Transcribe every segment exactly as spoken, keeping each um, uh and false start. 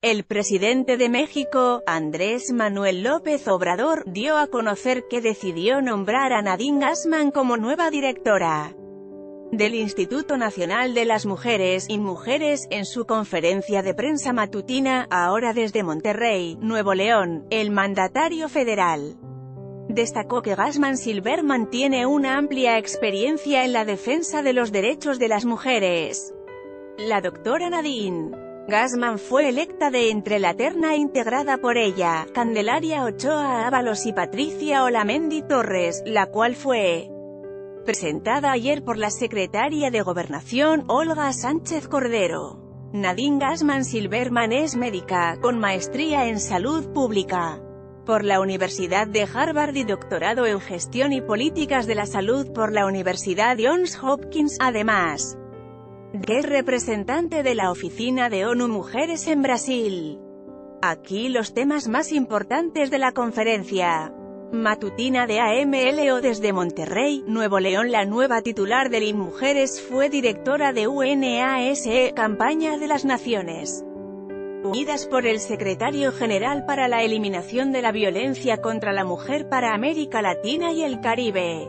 El presidente de México, Andrés Manuel López Obrador, dio a conocer que decidió nombrar a Nadine Gassmann como nueva directora del Instituto Nacional de las Mujeres y Mujeres. En su conferencia de prensa matutina, ahora desde Monterrey, Nuevo León, el mandatario federal destacó que Gassmann Silberman tiene una amplia experiencia en la defensa de los derechos de las mujeres. La doctora Nadine Gassmann fue electa de entre la terna integrada por ella, Candelaria Ochoa Ábalos y Patricia Olamendi Torres, la cual fue presentada ayer por la secretaria de Gobernación, Olga Sánchez Cordero. Nadine Gassmann Silberman es médica, con maestría en salud pública por la Universidad de Harvard y doctorado en gestión y políticas de la salud por la Universidad Johns Hopkins, además que es representante de la Oficina de ONU Mujeres en Brasil. Aquí los temas más importantes de la conferencia matutina de A M L O desde Monterrey, Nuevo León. La nueva titular del I N Mujeres fue directora de U N A S E, Campaña de las Naciones Unidas por el Secretario General para la Eliminación de la Violencia contra la Mujer para América Latina y el Caribe.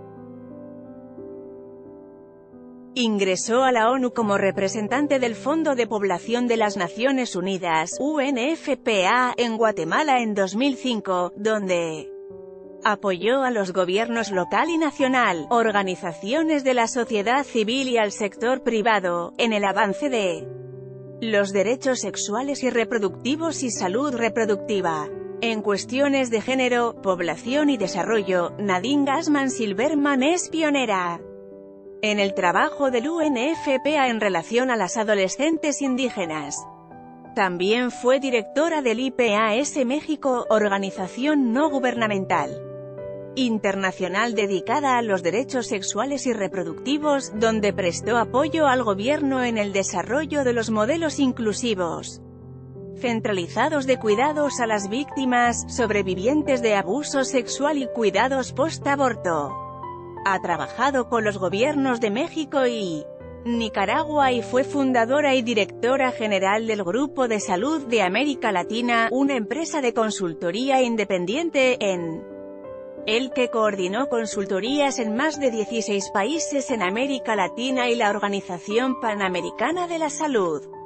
Ingresó a la ONU como representante del Fondo de Población de las Naciones Unidas, U N F P A, en Guatemala en dos mil cinco, donde apoyó a los gobiernos local y nacional, organizaciones de la sociedad civil y al sector privado, en el avance de los derechos sexuales y reproductivos y salud reproductiva. En cuestiones de género, población y desarrollo, Nadine Gassmann Silberman es pionera en el trabajo del U N F P A en relación a las adolescentes indígenas. También fue directora del I P A S México, organización no gubernamental internacional dedicada a los derechos sexuales y reproductivos, donde prestó apoyo al gobierno en el desarrollo de los modelos inclusivos centralizados de cuidados a las víctimas, sobrevivientes de abuso sexual y cuidados post-aborto. Ha trabajado con los gobiernos de México y Nicaragua y fue fundadora y directora general del Grupo de Salud de América Latina, una empresa de consultoría independiente, en el que coordinó consultorías en más de dieciséis países en América Latina y la Organización Panamericana de la Salud.